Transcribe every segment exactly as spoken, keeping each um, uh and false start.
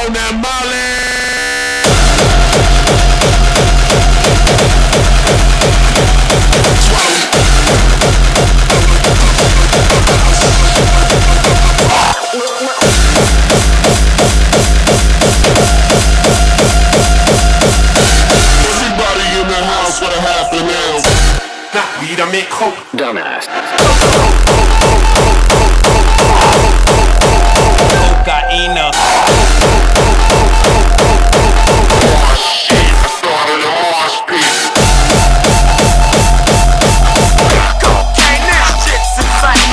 on that Molly. Everybody in the house, what happened now? Nah, we done make hope. Dumbass. Cocaína. Oh shit, I started a mosh pit. Cocaine, now shit's insane.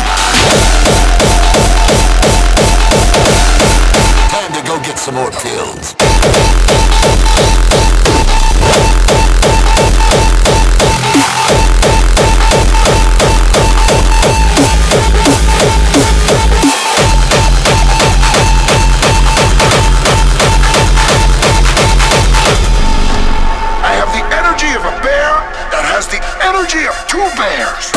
Time to go get some more pills. Energy of two bears.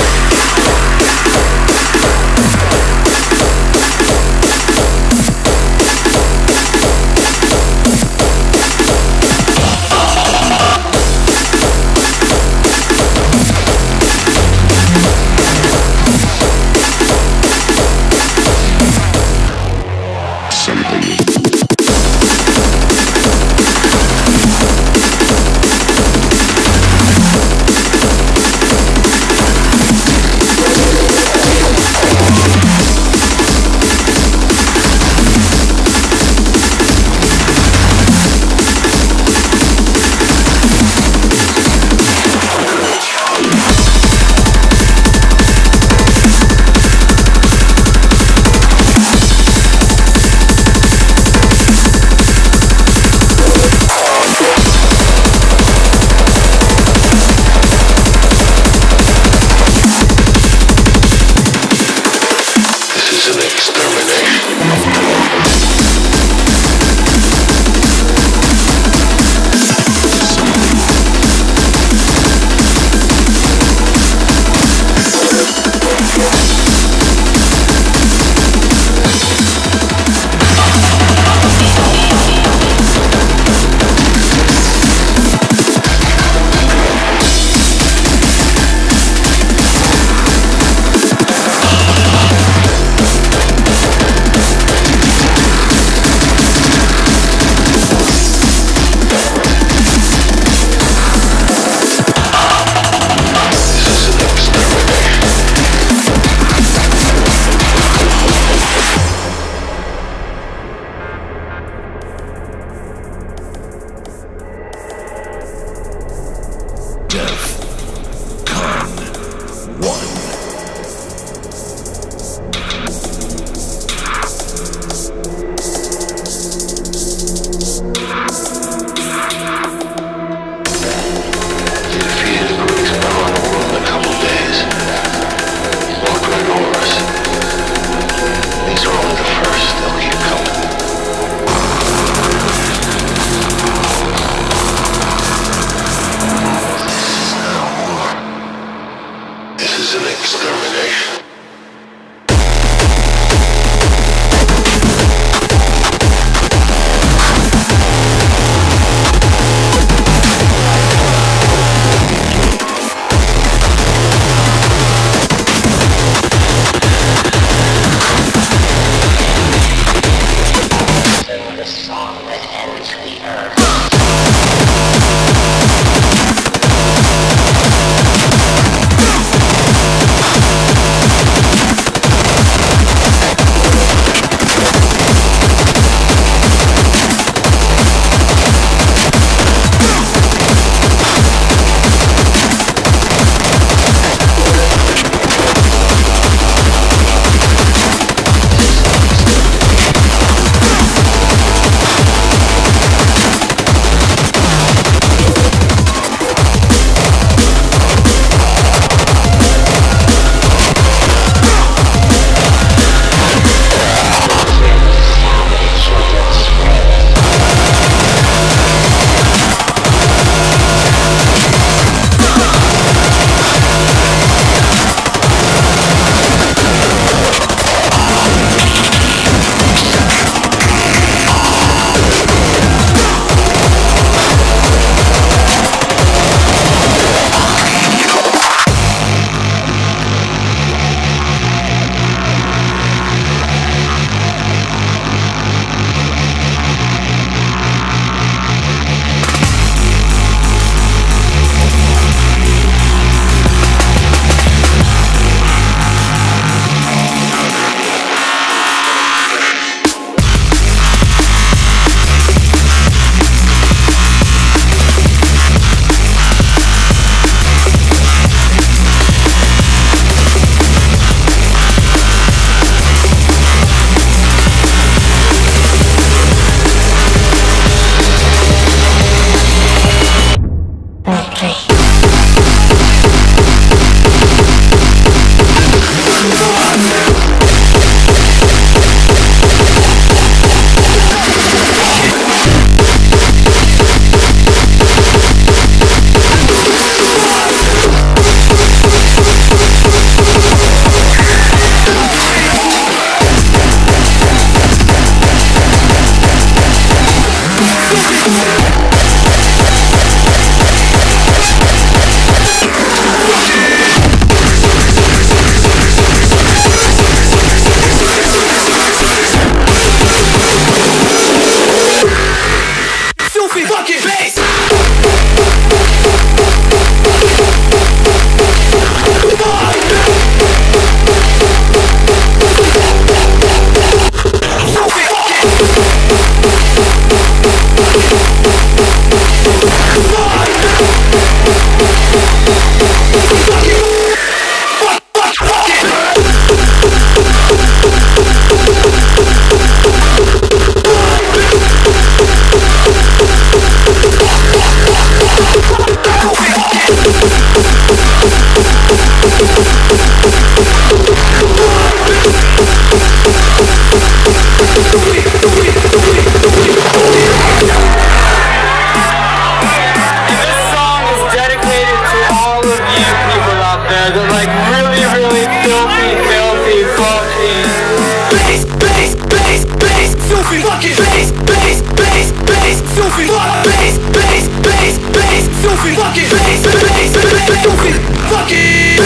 bass, bass, bass, bass, filthy. Bass, bass, bass, bass, filthy. Fuck it, bass, bass, bass, filthy. Fuck it,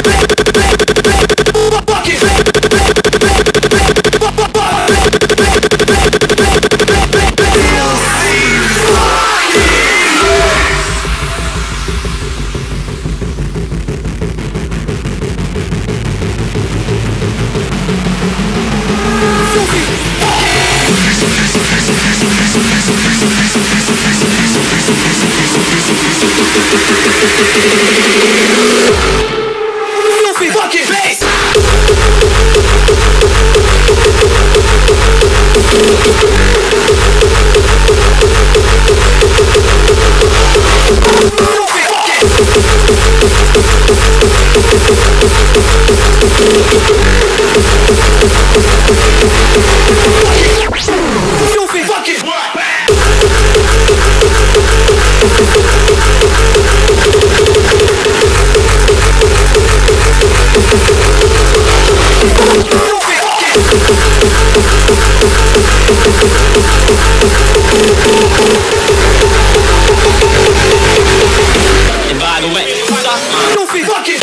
fuck it, filthy fucking bass. Filthy fucking and by the way, filthy fucking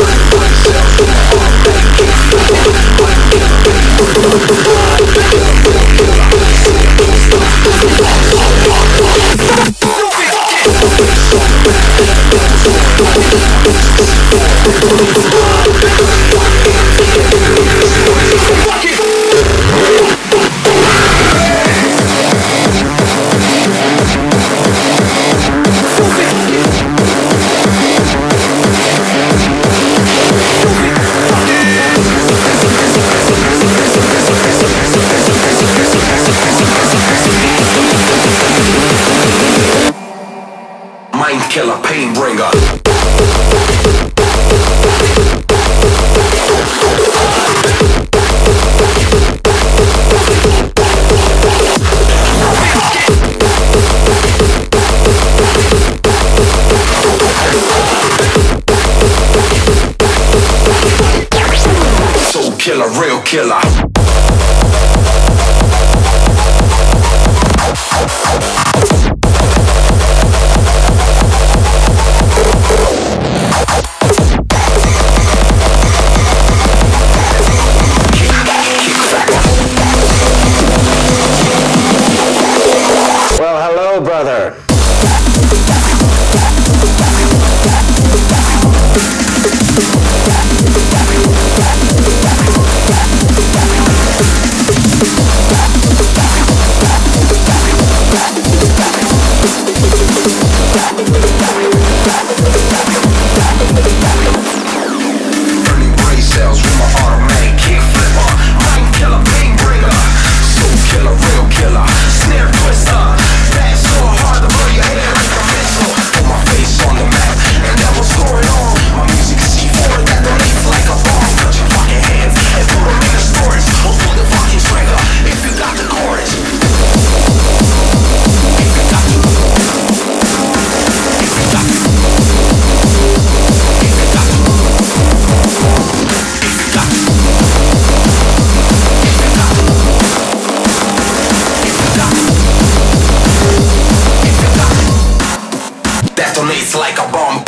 Mind killer, pain bringer. Soul killer, real killer. Well, hello, brother. Burning brain cells with my automatic kick flipper. Mind killer, pain bringer. Soul killer, real killer. Snare twister. Bad so hard to blow your head like a missile. Put my face on the map, and that was going on. My music is C four that donates like a bomb. Put your fucking hands and put them in the storage. Or pull the fucking trigger if you got the chorus. If you got the, if you got the, if you got the, if you got the, if you got the, if you got the, if you got the, detonates like a bomb.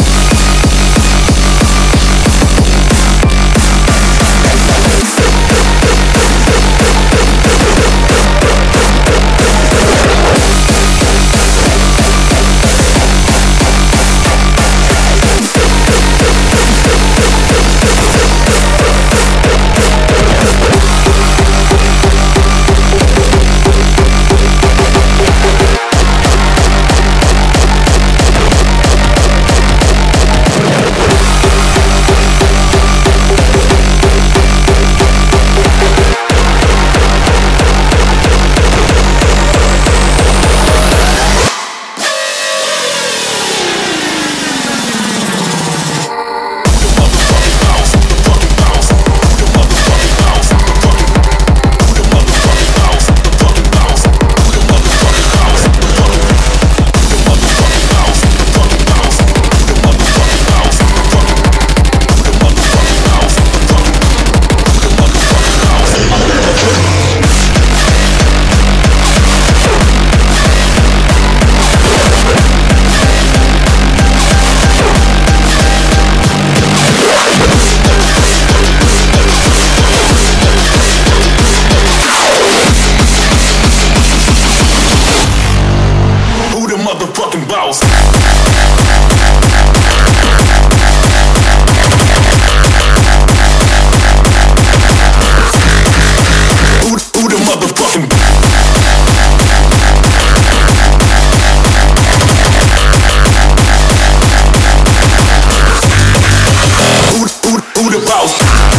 motherfucking boss. Who, who the motherfucking Who, who, who the boss?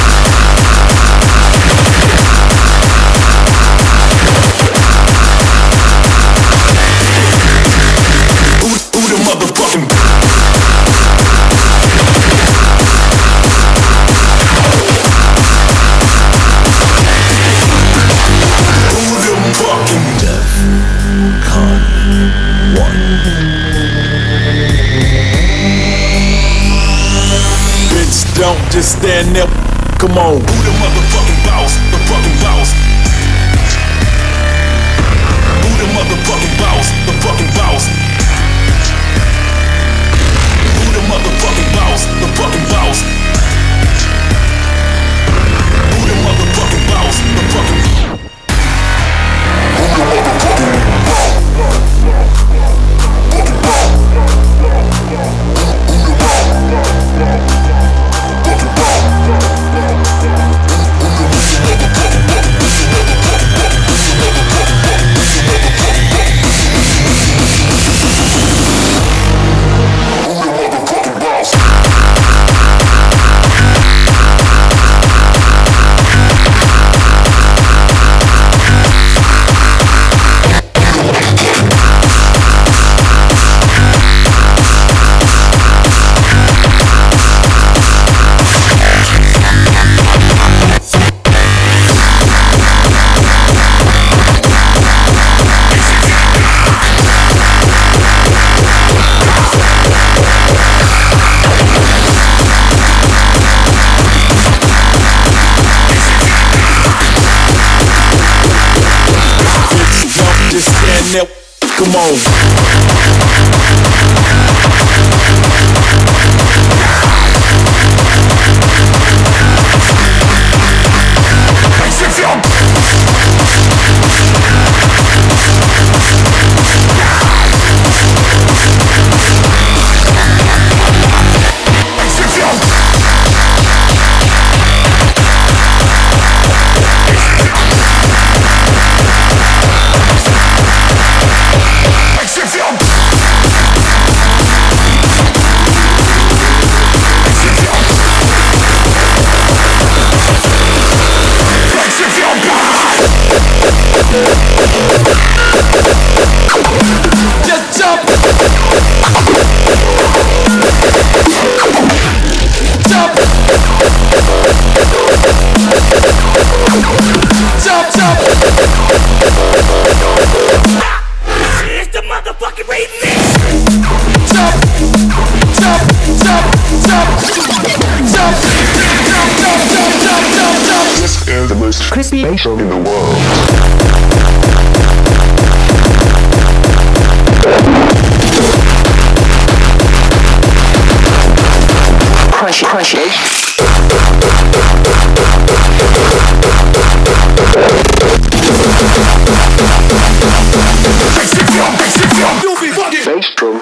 Who, who the motherfucking Who the fucking DEFCON one? Bitch, don't just stand there. Come on. Who the motherfucking boss? The fucking boss. Who the motherfucking boss? The fucking boss. Who the motherfucking boss? The fucking boss. Who the motherfucking boss? The fucking Who the motherfucking boss? Come on. Just jump! Jump! Jump, jump! It's the motherfucking remix. Jump! Jump! Jump! Jump! Jump! Jump! Jump! Jump! Jump! Jump! Jump! This is the most crispy bass drum in the world. Crush it, crush it. Bass drum.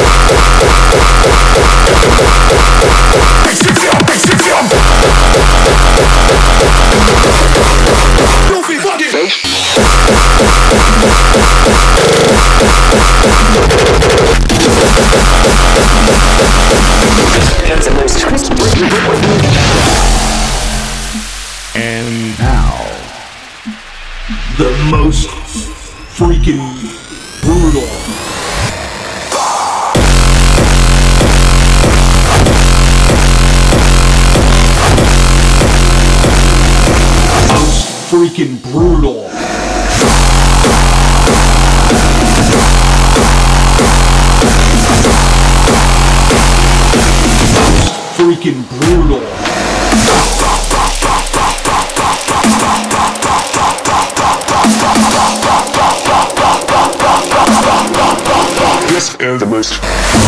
Bass. That's the most crispy. And now, the most freaking brutal. Most freaking brutal. Most freaking brutal. This is the most.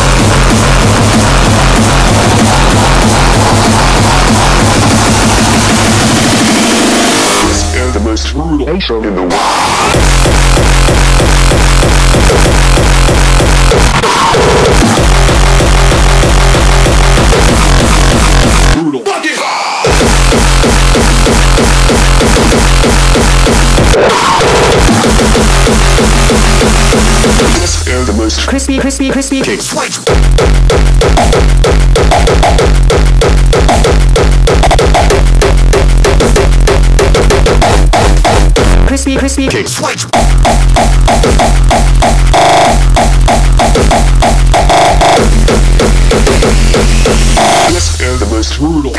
This is the most brutal bass drum in the world. most crispy, crispy, crispy kicks. Crispy, crispy kicks. This is the most brutal.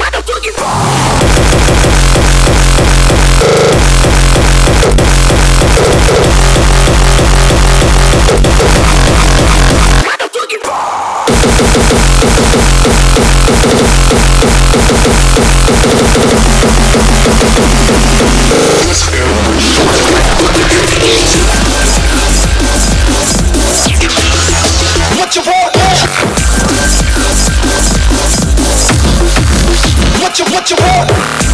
What you want? What you what you want?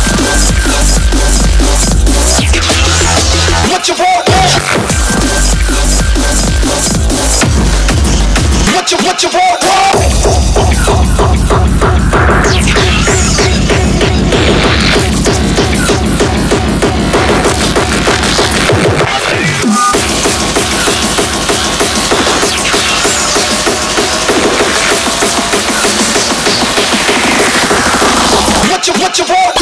What you want? What you what you want? What you what you want?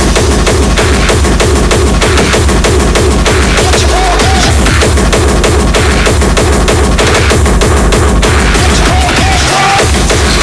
What you want? What you want?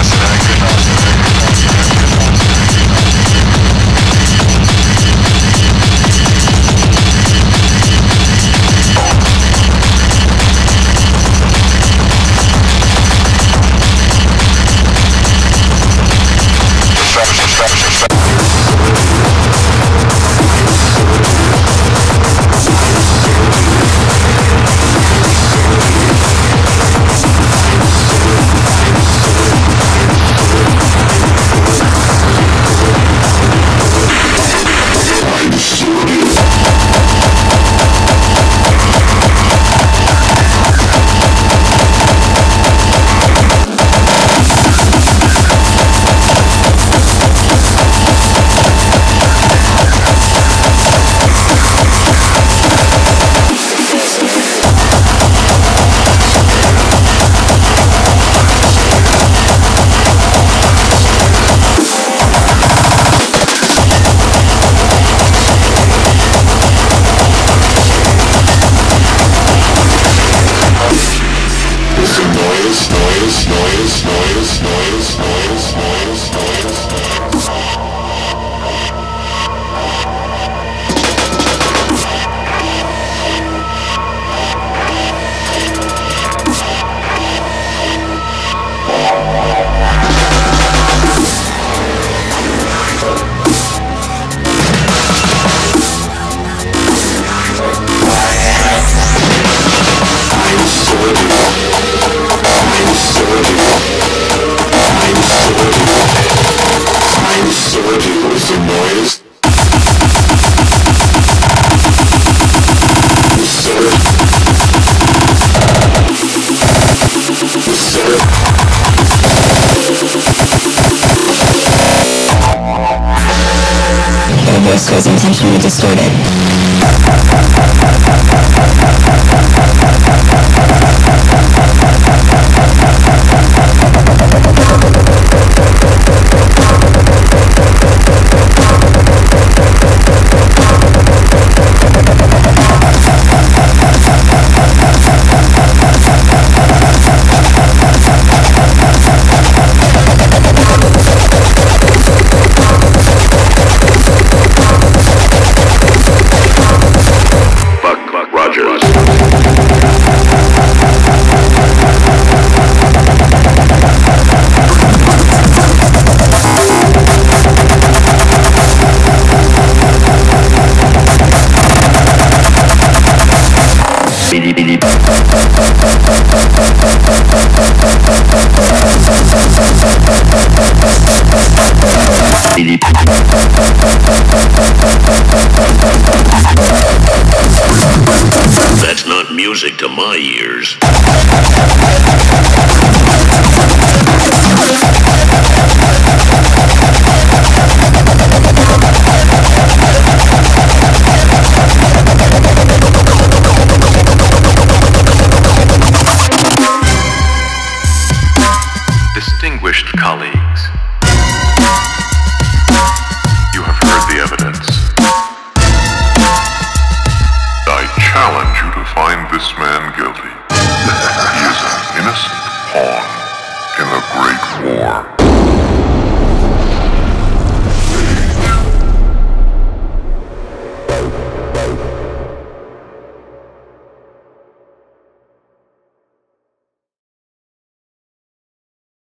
voice was intentionally distorted. That's not music to my ears. Distinguished colleagues, you have heard the evidence. I challenge you to find this man guilty. He is an innocent pawn